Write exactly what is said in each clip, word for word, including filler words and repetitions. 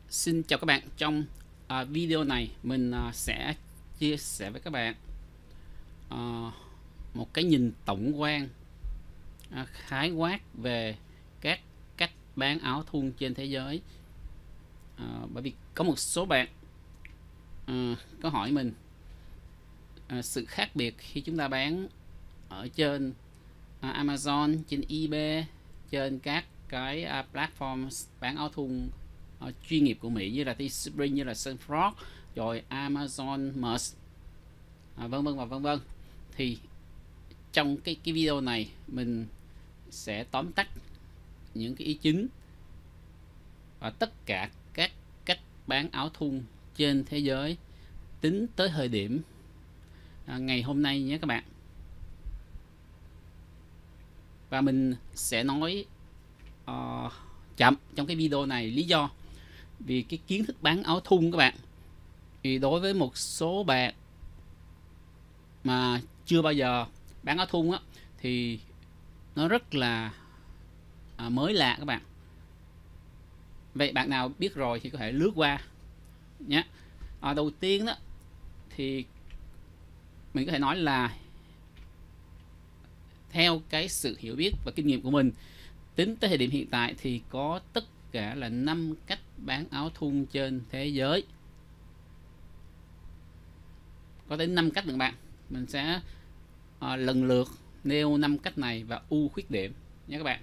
Xin chào các bạn. Trong à, video này mình à, sẽ chia sẻ với các bạn à, một cái nhìn tổng quan à, khái quát về các cách bán áo thun trên thế giới. à, Bởi vì có một số bạn à, có hỏi mình à, sự khác biệt khi chúng ta bán ở trên à, Amazon, trên eBay, trên các cái à, platform bán áo thun uh, chuyên nghiệp của Mỹ như là Teespring, như là Sunfrog, rồi Amazon Merch, à, vân vân và vân vân. Thì trong cái cái video này mình sẽ tóm tắt những cái ý chính và tất cả các cách bán áo thun trên thế giới tính tới thời điểm à, ngày hôm nay nhé các bạn. Và mình sẽ nói uh, chậm trong cái video này. Lý do vì cái kiến thức bán áo thun các bạn, thì đối với một số bạn mà chưa bao giờ bán áo thun á, thì nó rất là à, mới lạ các bạn. Vậy bạn nào biết rồi thì có thể lướt qua nhé. À, đầu tiên đó thì mình có thể nói là theo cái sự hiểu biết và kinh nghiệm của mình, tính tới thời điểm hiện tại thì có tất cả là năm cách bán áo thun trên thế giới. Có đến năm cách nữa bạn. Mình sẽ à, lần lượt nêu năm cách này và ưu khuyết điểm nhé các bạn.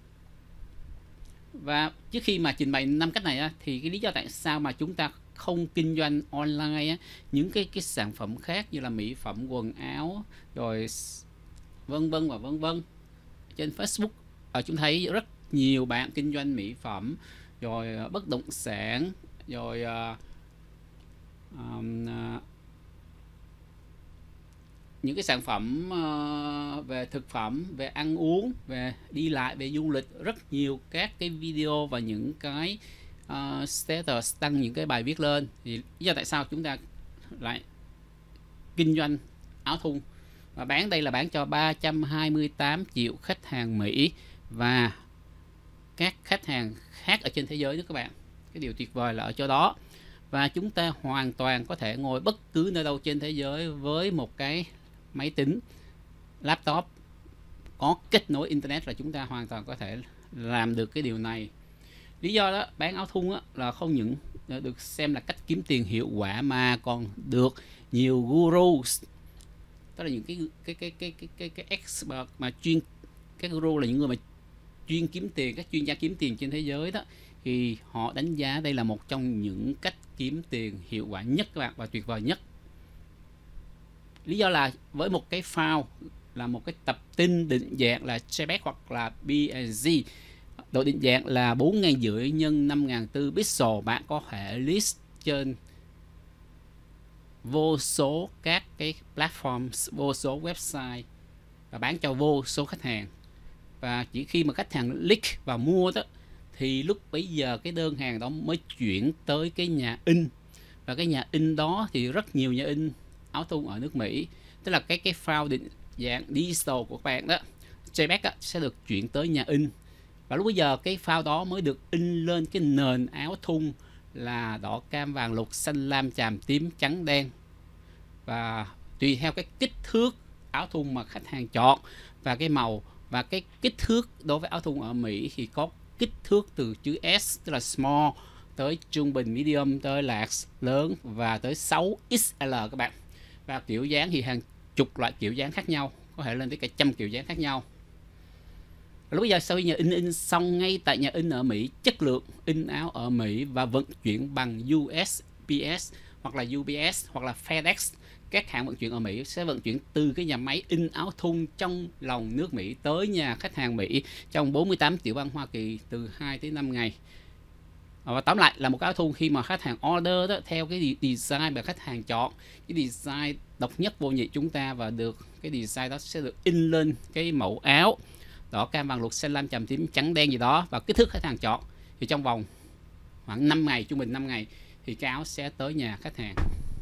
Và trước khi mà trình bày năm cách này á, thì cái lý do tại sao mà chúng ta không kinh doanh online á, những cái cái sản phẩm khác như là mỹ phẩm, quần áo, rồi vân vân và vân vân. Trên Facebook à, chúng thấy rất nhiều bạn kinh doanh mỹ phẩm, rồi bất động sản, rồi uh, um, uh, những cái sản phẩm uh, về thực phẩm, về ăn uống, về đi lại, về du lịch. Rất nhiều các cái video và những cái uh, status đăng những cái bài viết lên. Thì lý do tại sao chúng ta lại kinh doanh áo thun và bán đây là bán cho ba trăm hai mươi tám triệu khách hàng Mỹ và các khách hàng khác ở trên thế giới nữa các bạn. Cái điều tuyệt vời là ở chỗ đó. Và chúng ta hoàn toàn có thể ngồi bất cứ nơi đâu trên thế giới với một cái máy tính, laptop có kết nối internet là chúng ta hoàn toàn có thể làm được cái điều này. Lý do đó bán áo thun á, là không những được xem là cách kiếm tiền hiệu quả mà còn được nhiều gurus, tức là những cái cái cái cái cái cái, cái expert mà chuyên, các guru là những người mà chuyên kiếm tiền, các chuyên gia kiếm tiền trên thế giới đó, thì họ đánh giá đây là một trong những cách kiếm tiền hiệu quả nhất các bạn và tuyệt vời nhất. Lý do là với một cái file là một cái tập tin định dạng là JPEG hoặc là pê en giê, độ định dạng là bốn nghìn rưỡi nhân năm nghìn bốn pixel, bạn có thể list trên vô số các cái platform, vô số website và bán cho vô số khách hàng. Và chỉ khi mà khách hàng click và mua đó thì lúc bấy giờ cái đơn hàng đó mới chuyển tới cái nhà in. Và cái nhà in đó thì rất nhiều nhà in áo thun ở nước Mỹ, tức là cái cái file định dạng digital của các bạn đó, JPEG đó, sẽ được chuyển tới nhà in. Và lúc bây giờ cái file đó mới được in lên cái nền áo thun là đỏ, cam, vàng, lục, xanh, lam, chàm, tím, trắng, đen. Và tùy theo cái kích thước áo thun mà khách hàng chọn và cái màu và cái kích thước, đối với áo thun ở Mỹ thì có kích thước từ chữ S tức là small tới trung bình, medium tới large, lớn và tới sáu X L các bạn. Và kiểu dáng thì hàng chục loại kiểu dáng khác nhau, có thể lên tới cả trăm kiểu dáng khác nhau. Lúc bây giờ sau khi nhà in in xong ngay tại nhà in ở Mỹ, chất lượng in áo ở Mỹ và vận chuyển bằng u ét pê ét hoặc là u pê ét hoặc là FedEx, các hãng vận chuyển ở Mỹ sẽ vận chuyển từ cái nhà máy in áo thun trong lòng nước Mỹ tới nhà khách hàng Mỹ trong bốn mươi tám tiểu bang Hoa Kỳ từ hai tới năm ngày. Và tóm lại là một cái áo thun khi mà khách hàng order đó, theo cái design mà khách hàng chọn, cái design độc nhất vô nhị chúng ta, và được cái design đó sẽ được in lên cái mẫu áo đỏ, cam, vàng, lục, xanh, lam, chàm, tím, trắng, đen gì đó và kích thước khách hàng chọn, thì trong vòng khoảng năm ngày, trung bình năm ngày thì cái áo sẽ tới nhà khách hàng.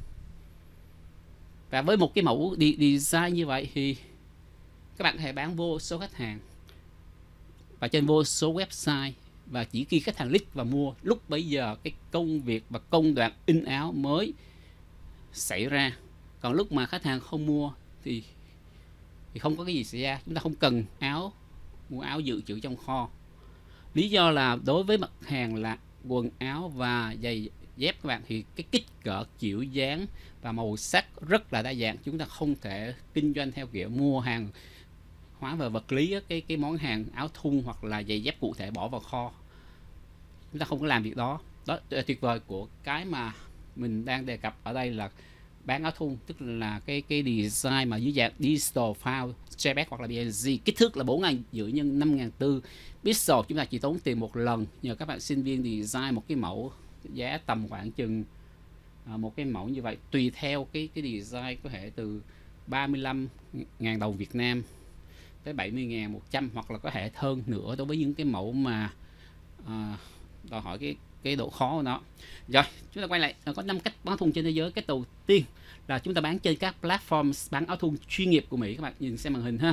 Và với một cái mẫu design như vậy thì các bạn có thể bán vô số khách hàng và trên vô số website và chỉ khi khách hàng click và mua, lúc bấy giờ cái công việc và công đoạn in áo mới xảy ra. Còn lúc mà khách hàng không mua thì thì không có cái gì xảy ra. Chúng ta không cần áo mua áo dự trữ trong kho. Lý do là đối với mặt hàng là quần áo và giày dép các bạn, thì cái kích cỡ, kiểu dáng và màu sắc rất là đa dạng. Chúng ta không thể kinh doanh theo kiểu mua hàng hóa về vật lý, cái cái món hàng áo thun hoặc là giày dép cụ thể bỏ vào kho. Chúng ta không có làm việc đó. Đó là tuyệt vời của cái mà mình đang đề cập ở đây là bán áo thun, tức là cái cái design mà dưới dạng digital file, gi pê e giê hoặc là pê en giê, kích thước là bốn nghìn rưỡi nhân năm nghìn bốn pixel. Chúng ta chỉ tốn tiền một lần nhờ các bạn sinh viên design một cái mẫu giá tầm khoảng chừng à, một cái mẫu như vậy, tùy theo cái cái design, có thể từ ba mươi lăm ngàn đồng Việt Nam tới bảy mươi ngàn, một trăm, hoặc là có thể hơn nữa đối với những cái mẫu mà à, đòi hỏi cái cái độ khó của nó. Rồi chúng ta quay lại, có năm cách bán áo thun trên thế giới. Cái đầu tiên là chúng ta bán trên các platform bán áo thun chuyên nghiệp của Mỹ. Các bạn nhìn xem màn hình ha,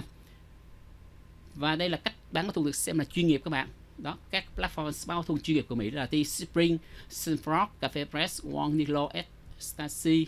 và đây là cách bán áo thun được xem là chuyên nghiệp các bạn. Đó, các platform bán áo thun chuyên nghiệp của Mỹ là Teespring, Sunfrog, Cafe Press, Warnilo, Ecstasy,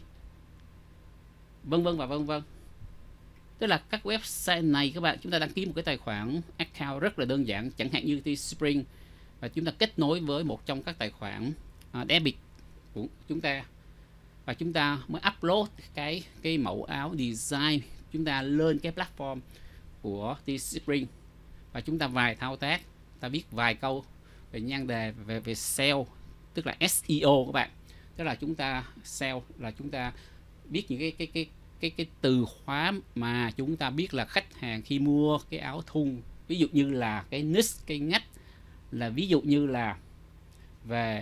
vân vân và vân vân. Tức là các website này các bạn, chúng ta đăng ký một cái tài khoản account rất là đơn giản, chẳng hạn như Teespring, và chúng ta kết nối với một trong các tài khoản uh, debit của chúng ta, và chúng ta mới upload cái cái mẫu áo design chúng ta lên cái platform của Teespring, và chúng ta vài thao tác, ta viết vài câu về nhan đề, về về S E O, tức là S E O các bạn. Tức là chúng ta S E O là chúng ta viết những cái cái cái cái cái từ khóa mà chúng ta biết là khách hàng khi mua cái áo thun, ví dụ như là cái niche, cái ngách, là ví dụ như là về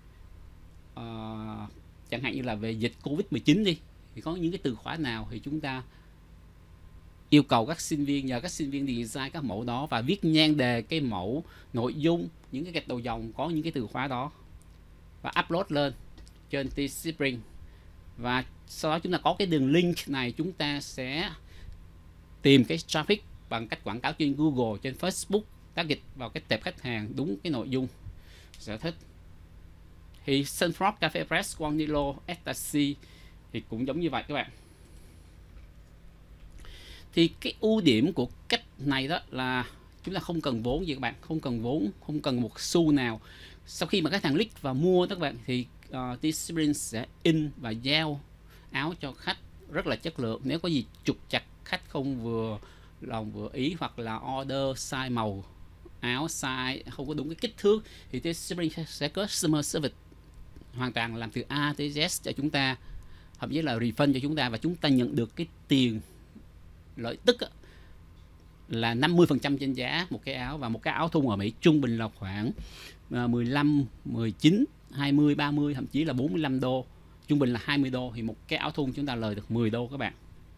uh, chẳng hạn như là về dịch Covid mười chín đi, thì có những cái từ khóa nào thì chúng ta yêu cầu các sinh viên, nhờ các sinh viên design các mẫu đó và viết nhan đề cái mẫu, nội dung, những cái gạch đầu dòng có những cái từ khóa đó, và upload lên trên Teespring. Và sau đó chúng ta có cái đường link này, chúng ta sẽ tìm cái traffic bằng cách quảng cáo trên Google, trên Facebook, target vào cái tệp khách hàng đúng cái nội dung sở thích. Thì Sunfrog, Cafe Press, Warnilo, Ecstasy thì cũng giống như vậy các bạn. Thì cái ưu điểm của cách này đó là chúng ta không cần vốn gì các bạn, không cần vốn, không cần một xu nào. Sau khi mà khách hàng click và mua các bạn thì uh, Teespring sẽ in và giao áo cho khách rất là chất lượng. Nếu có gì trục trặc, khách không vừa lòng vừa ý, hoặc là order sai màu áo, sai không có đúng cái kích thước, thì Teespring sẽ có customer service hoàn toàn làm từ A tới Z cho chúng ta, thậm chí là refund cho chúng ta, và chúng ta nhận được cái tiền lợi tức là năm mươi phần trăm trên giá một cái áo. Và một cái áo thun ở Mỹ trung bình là khoảng mười lăm, mười chín, hai mươi, ba mươi, thậm chí là bốn mươi lăm đô, trung bình là hai mươi đô, thì một cái áo thun chúng ta lời được mười đô các bạn.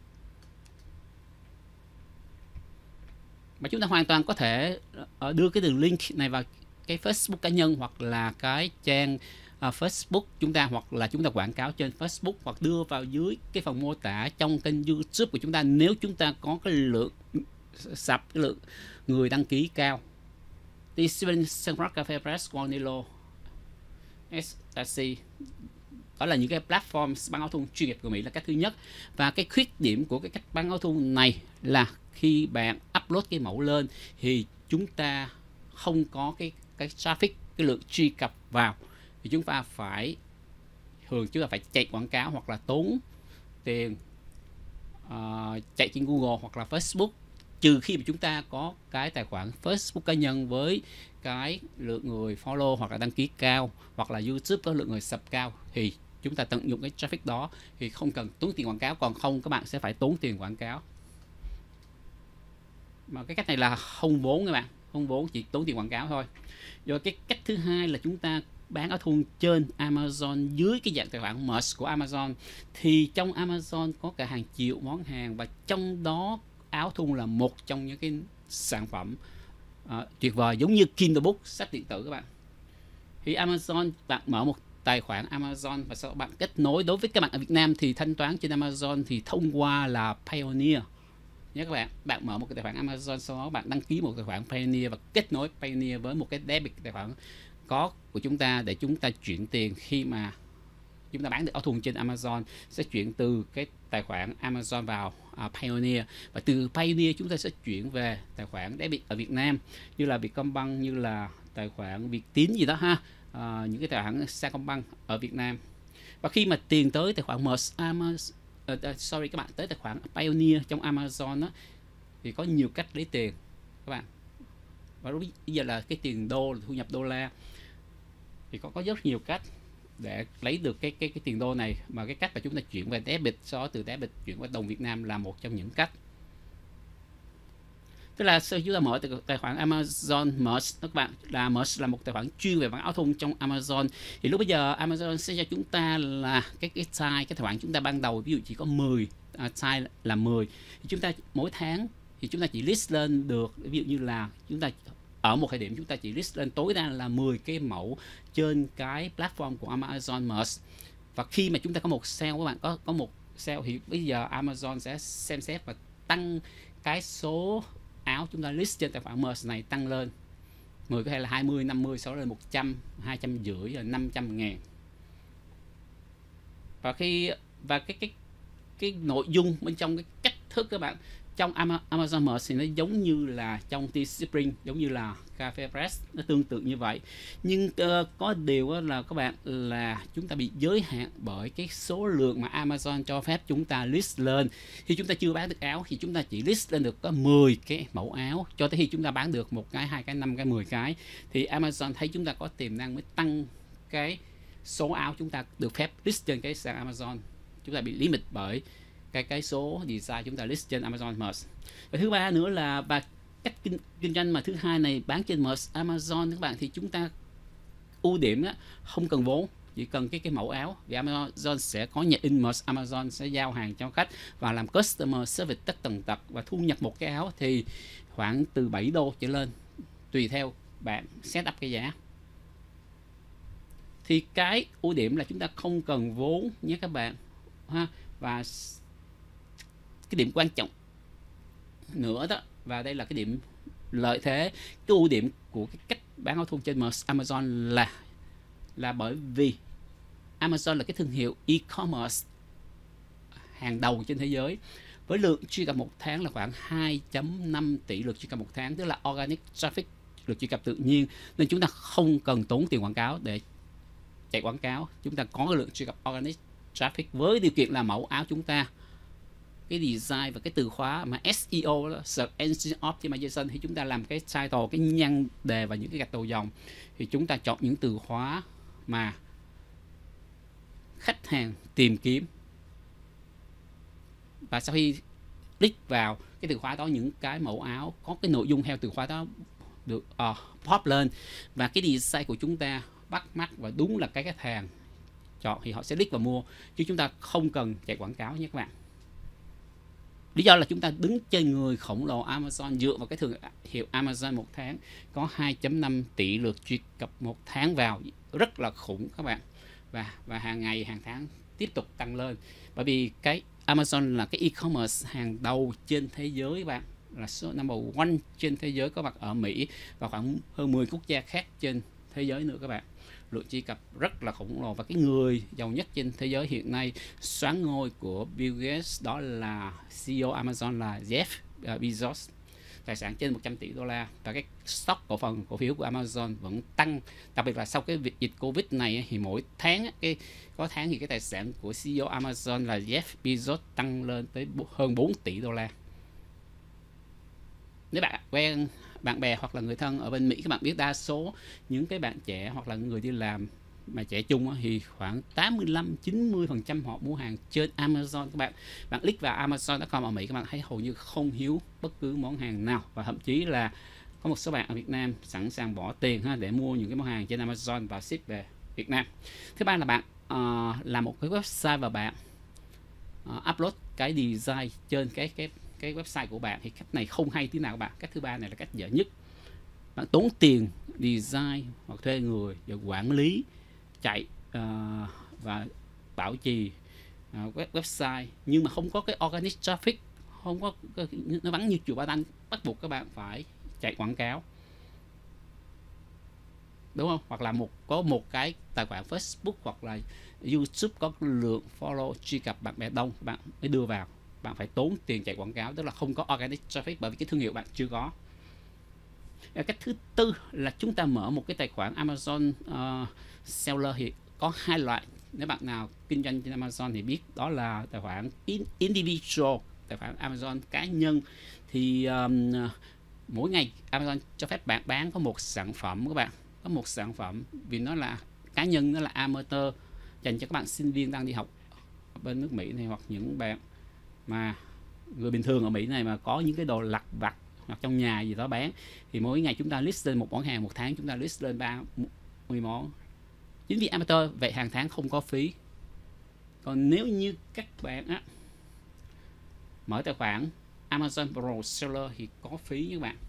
Mà chúng ta hoàn toàn có thể đưa cái đường link này vào cái Facebook cá nhân, hoặc là cái trang uh, Facebook chúng ta, hoặc là chúng ta quảng cáo trên Facebook, hoặc đưa vào dưới cái phần mô tả trong kênh YouTube của chúng ta, nếu chúng ta có cái lượng sập, cái lượng người đăng ký cao. Teespring, Sunfrog, Cafe Press, Warnilo, Ecstasy, đó là những cái platform bán áo thun chuyên nghiệp của Mỹ, là cái thứ nhất. Và cái khuyết điểm của cái cách bán áo thun này là khi bạn upload cái mẫu lên thì chúng ta không có cái cái traffic, cái lượng truy cập vào, thì chúng ta phải thường chúng ta phải chạy quảng cáo, hoặc là tốn tiền uh, chạy trên Google hoặc là Facebook, trừ khi mà chúng ta có cái tài khoản Facebook cá nhân với cái lượng người follow hoặc là đăng ký cao, hoặc là YouTube có lượng người sub cao, thì chúng ta tận dụng cái traffic đó thì không cần tốn tiền quảng cáo. Còn không, các bạn sẽ phải tốn tiền quảng cáo. Mà cái cách này là không vốn các bạn, không vốn, chỉ tốn tiền quảng cáo thôi. Rồi cái cách thứ hai là chúng ta bán áo thun trên Amazon dưới cái dạng tài khoản merch của Amazon. Thì trong Amazon có cả hàng triệu món hàng, và trong đó áo thun là một trong những cái sản phẩm uh, tuyệt vời, giống như Kindle Book, sách điện tử các bạn. Thì Amazon, bạn mở một tài khoản Amazon và sau đó bạn kết nối. Đối với các bạn ở Việt Nam thì thanh toán trên Amazon thì thông qua là Payoneer, nhé các bạn. Bạn mở một cái tài khoản Amazon, sau đó bạn đăng ký một tài khoản Payoneer và kết nối Payoneer với một cái debit tài khoản có của chúng ta để chúng ta chuyển tiền khi mà chúng ta bán được áo thun trên Amazon, sẽ chuyển từ cái tài khoản Amazon vào uh, Payoneer, và từ Payoneer chúng ta sẽ chuyển về tài khoản debit ở Việt Nam như là Vietcombank, như là tài khoản Việt Tín gì đó ha, uh, những cái tài khoản Sacombank ở Việt Nam. Và khi mà tiền tới tài khoản Amazon, uh, sorry các bạn, tới tài khoản Payoneer trong Amazon đó, thì có nhiều cách lấy tiền các bạn. Và bây giờ là cái tiền đô, thu nhập đô la, thì có có rất nhiều cách để lấy được cái cái cái tiền đô này, mà cái cách mà chúng ta chuyển về debit, sau đó từ debit chuyển qua đồng Việt Nam là một trong những cách. Tức là sau chúng ta mở tài khoản Amazon Merch các bạn, là Merch là một tài khoản chuyên về bán áo thun trong Amazon, thì lúc bây giờ Amazon sẽ cho chúng ta là cái cái size, cái tài khoản chúng ta ban đầu ví dụ chỉ có mười, uh, size là mười, thì chúng ta mỗi tháng thì chúng ta chỉ list lên được, ví dụ như là chúng ta ở một thời điểm chúng ta chỉ list lên tối đa là mười cái mẫu trên cái platform của Amazon Merch. Và khi mà chúng ta có một sale, các bạn có có một sale, thì bây giờ Amazon sẽ xem xét và tăng cái số áo chúng ta list trên tài khoản Merch này tăng lên mười có thể là hai mươi, năm mươi, sau đó lên một trăm, hai trăm rưỡi, rồi năm trăm ngàn. Và khi và cái cái cái nội dung bên trong cái cách thức các bạn, trong Amazon Merch thì nó giống như là trong Teespring, giống như là Cafe Press, nó tương tự như vậy. Nhưng uh, có điều là các bạn là chúng ta bị giới hạn bởi cái số lượng mà Amazon cho phép chúng ta list lên. Khi chúng ta chưa bán được áo thì chúng ta chỉ list lên được có mười cái mẫu áo, cho tới khi chúng ta bán được một cái, hai cái, năm cái, mười cái, thì Amazon thấy chúng ta có tiềm năng mới tăng cái số áo chúng ta được phép list trên cái sàn Amazon. Chúng ta bị limit bởi cái cái số design chúng ta list trên Amazon Merch. Và thứ ba nữa là, và cách kinh, kinh doanh mà thứ hai này bán trên Merch Amazon các bạn, thì chúng ta ưu điểm đó, không cần vốn, chỉ cần cái cái mẫu áo, vì Amazon sẽ có nhà in Merch, Amazon sẽ giao hàng cho khách và làm customer service tất tần tật, và thu nhập một cái áo thì khoảng từ bảy đô trở lên, tùy theo bạn set up cái giá. Thì cái ưu điểm là chúng ta không cần vốn nhé các bạn ha. Và cái điểm quan trọng nữa đó, và đây là cái điểm lợi thế, cái ưu điểm của cái cách bán áo thun trên Amazon là là bởi vì Amazon là cái thương hiệu e-commerce hàng đầu trên thế giới, với lượng truy cập một tháng là khoảng hai phẩy năm tỷ lượt truy cập một tháng, tức là organic traffic, lượt truy cập tự nhiên, nên chúng ta không cần tốn tiền quảng cáo để chạy quảng cáo. Chúng ta có cái lượng truy cập organic traffic, với điều kiện là mẫu áo chúng ta, cái design và cái từ khóa mà ét e o đó, Search Engine Optimization, thì chúng ta làm cái title, cái nhan đề và những cái gạch đầu dòng, thì chúng ta chọn những từ khóa mà khách hàng tìm kiếm, và sau khi click vào cái từ khóa đó, những cái mẫu áo có cái nội dung theo từ khóa đó được uh, pop lên, và cái design của chúng ta bắt mắt và đúng là cái khách hàng chọn, thì họ sẽ click vào mua, chứ chúng ta không cần chạy quảng cáo nhé các bạn. Lý do là chúng ta đứng trên người khổng lồ Amazon, dựa vào cái thương hiệu Amazon một tháng có hai phẩy năm tỷ lượt truy cập một tháng vào, rất là khủng các bạn. Và và hàng ngày, hàng tháng tiếp tục tăng lên, bởi vì cái Amazon là cái e-commerce hàng đầu trên thế giới các bạn, là số number one trên thế giới, có mặt ở Mỹ và khoảng hơn mười quốc gia khác trên thế giới nữa các bạn. Lượng truy cập rất là khổng lồ, và cái người giàu nhất trên thế giới hiện nay, soán ngôi của Bill Gates, đó là xê e ô Amazon là Jeff Bezos, tài sản trên một trăm tỷ đô la, và cái stock cổ phần cổ phiếu của Amazon vẫn tăng, đặc biệt là sau cái việc dịch Covid này, thì mỗi tháng cái có tháng thì cái tài sản của xê e ô Amazon là Jeff Bezos tăng lên tới hơn bốn tỷ đô la. Nếu bạn quen bạn bè hoặc là người thân ở bên Mỹ, các bạn biết đa số những cái bạn trẻ hoặc là người đi làm mà trẻ trung thì khoảng tám mươi lăm đến chín mươi phần trăm họ mua hàng trên Amazon các bạn. Bạn click vào Amazon chấm com ở Mỹ, các bạn thấy hầu như không thiếu bất cứ món hàng nào, và thậm chí là có một số bạn ở Việt Nam sẵn sàng bỏ tiền ha để mua những cái món hàng trên Amazon và ship về Việt Nam. Thứ ba là bạn uh, làm một cái website và bạn uh, upload cái design trên cái cái cái website của bạn, thì cách này không hay tí nào các bạn. Cách thứ ba này là cách dở nhất. Bạn tốn tiền design hoặc thuê người và quản lý chạy uh, và bảo trì uh, web, website, nhưng mà không có cái organic traffic không có, nó vắng như chùa Ba Tanh, bắt buộc các bạn phải chạy quảng cáo, đúng không? Hoặc là một có một cái tài khoản Facebook hoặc là YouTube có lượng follow truy cập bạn bè đông, bạn mới đưa vào. Bạn phải tốn tiền chạy quảng cáo, tức là không có organic traffic bởi vì cái thương hiệu bạn chưa có. Cách thứ tư là chúng ta mở một cái tài khoản Amazon uh, Seller. Thì có hai loại, nếu bạn nào kinh doanh trên Amazon thì biết, đó là tài khoản individual, tài khoản Amazon cá nhân. Thì um, mỗi ngày Amazon cho phép bạn bán có một sản phẩm, các bạn có một sản phẩm, vì nó là cá nhân, nó là amateur, dành cho các bạn sinh viên đang đi học ở bên nước Mỹ này, hoặc những bạn mà người bình thường ở Mỹ này mà có những cái đồ lặt vặt hoặc trong nhà gì đó bán. Thì mỗi ngày chúng ta list lên một món hàng, một tháng chúng ta list lên ba mươi món. Chính vì amateur vậy hàng tháng không có phí. Còn nếu như các bạn á, mở tài khoản Amazon Pro Seller thì có phí như các bạn,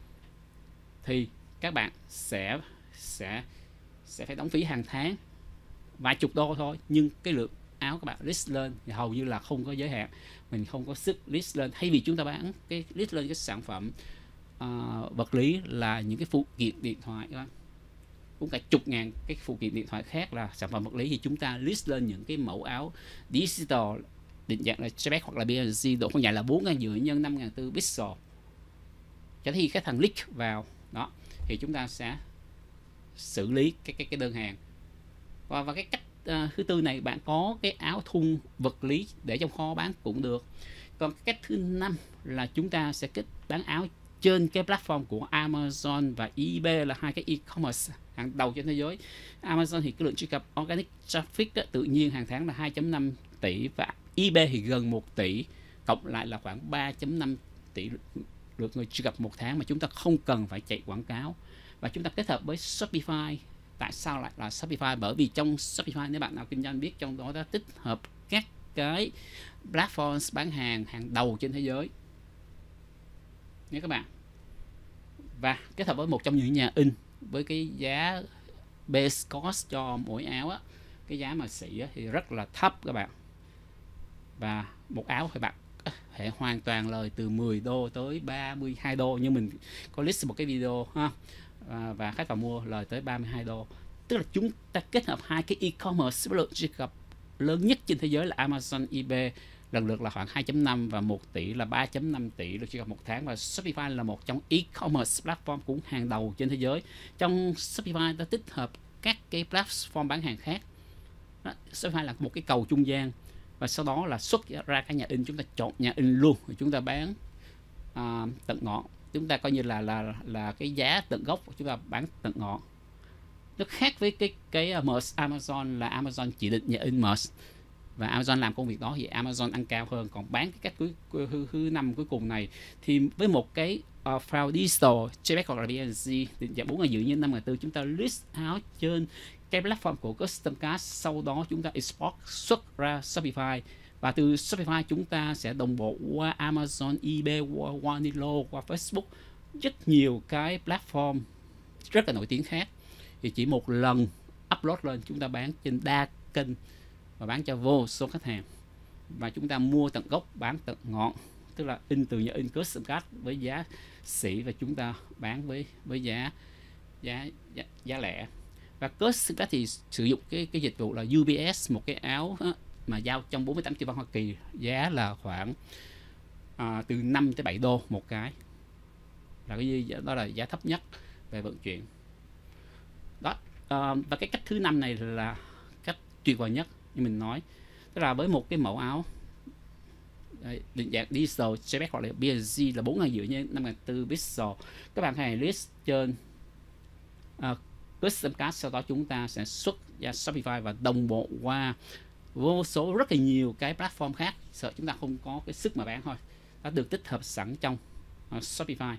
thì các bạn sẽ sẽ sẽ phải đóng phí hàng tháng vài chục đô thôi, nhưng cái lượng áo các bạn list lên thì hầu như là không có giới hạn. Mình không có sức list lên, thay vì chúng ta bán cái list lên cái sản phẩm uh, vật lý là những cái phụ kiện điện thoại, các bạn cũng cả chục ngàn cái phụ kiện điện thoại khác là sản phẩm vật lý, thì chúng ta list lên những cái mẫu áo digital định dạng là jpeg hoặc là pê en giê, độ phân giải là bốn ngàn rưỡi nhân năm ngàn bốn pixel. Cho thì cái thằng click vào đó thì chúng ta sẽ xử lý cái cái cái đơn hàng. Và, và cái cách uh, thứ tư này, bạn có cái áo thun vật lý để trong kho bán cũng được. Còn cách thứ năm là chúng ta sẽ kết bán áo trên cái platform của Amazon và eBay, là hai cái e-commerce hàng đầu trên thế giới. Amazon thì cái lượng truy cập organic traffic đó, tự nhiên hàng tháng là hai phẩy năm tỷ, và eBay thì gần một tỷ, cộng lại là khoảng ba phẩy năm tỷ lượt người truy cập một tháng mà chúng ta không cần phải chạy quảng cáo. Và chúng ta kết hợp với Shopify. Tại sao lại là Shopify? Bởi vì trong Shopify, nếu bạn nào kinh doanh biết, trong đó đã tích hợp các cái platform bán hàng hàng đầu trên thế giới nha các bạn. Và kết hợp với một trong những nhà in với cái giá base cost cho mỗi áo á, cái giá mà xỉ á, thì rất là thấp các bạn. Và một áo thì bạn hệ hoàn toàn lời từ mười đô tới ba mươi hai đô, như mình có list một cái video ha. À, và khách vào mua lời tới ba mươi hai đô. Tức là chúng ta kết hợp hai cái e-commerce với lượng truy cập lớn nhất trên thế giới là Amazon, eBay, lần lượt là khoảng hai phẩy năm và một tỷ, là ba phẩy năm tỷ lượt truy cập một tháng. Và Shopify là một trong e-commerce platform cũng hàng đầu trên thế giới. Trong Shopify đã tích hợp các cái platform bán hàng khác. Đó, Shopify là một cái cầu trung gian, và sau đó là xuất ra cái nhà in, chúng ta chọn nhà in luôn, rồi chúng ta bán uh, tận ngọn. Chúng ta coi như là là là cái giá tận gốc, chúng ta bán tận ngọn. Nó khác với cái cái merge Amazon, là Amazon chỉ định nhà in merge và Amazon làm công việc đó, thì Amazon ăn cao hơn. Còn bán cái cách cuối thứ, thứ năm cuối cùng này thì với một cái uh, file digital jpeg hoặc là pê en giê định dạng bốn ngàn rưỡi nhân năm ngàn bốn, chúng ta list áo trên cái platform của Custom Card, sau đó chúng ta export xuất ra Shopify, và từ Shopify chúng ta sẽ đồng bộ qua Amazon, eBay, qua Wanilo, qua Facebook, rất nhiều cái platform rất là nổi tiếng khác. Thì chỉ một lần upload lên, chúng ta bán trên đa kênh và bán cho vô số khách hàng, và chúng ta mua tận gốc bán tận ngọn, tức là in từ nhà in Custom Card với giá xỉ, và chúng ta bán với với giá giá giá, giá lẻ. Và Custom Card thì sử dụng cái cái dịch vụ là u pê ét, một cái áo đó, mà giao trong bốn mươi tám tiểu bang Hoa Kỳ, giá là khoảng à, từ năm tới bảy đô một cái, là cái đó là giá thấp nhất về vận chuyển đó. À, và cái cách thứ năm này là cách tuyệt vời nhất như mình nói, tức là với một cái mẫu áo đây, định dạng digital jpeg hoặc là pê en giê là bốn ngàn rưỡi nhân năm ngàn bốn pixel, các bạn hãy list trên uh, Custom Card, sau đó chúng ta sẽ xuất ra Shopify và đồng bộ qua vô số rất là nhiều cái platform khác, sợ chúng ta không có cái sức mà bán thôi, đã được tích hợp sẵn trong uh, Shopify.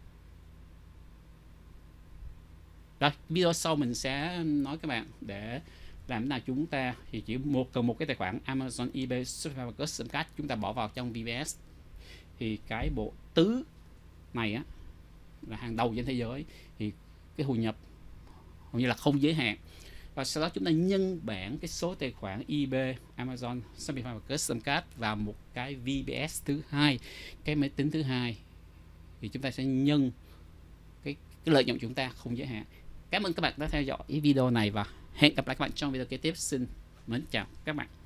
Rồi, video sau mình sẽ nói các bạn để làm thế nào chúng ta thì chỉ một cần một cái tài khoản Amazon, eBay, Shopify và Custom Card, chúng ta bỏ vào trong vê pê ét, thì cái bộ tứ này á là hàng đầu trên thế giới, thì cái thu nhập hầu như là không giới hạn. và sau đó chúng ta nhân bản cái số tài khoản eBay, Amazon, Shopify và Custom Card vào một cái vê bê ét thứ hai, cái máy tính thứ hai, thì chúng ta sẽ nhân cái, cái lợi nhuận chúng ta không giới hạn. Cảm ơn các bạn đã theo dõi video này và hẹn gặp lại các bạn trong video kế tiếp. Xin mến chào các bạn.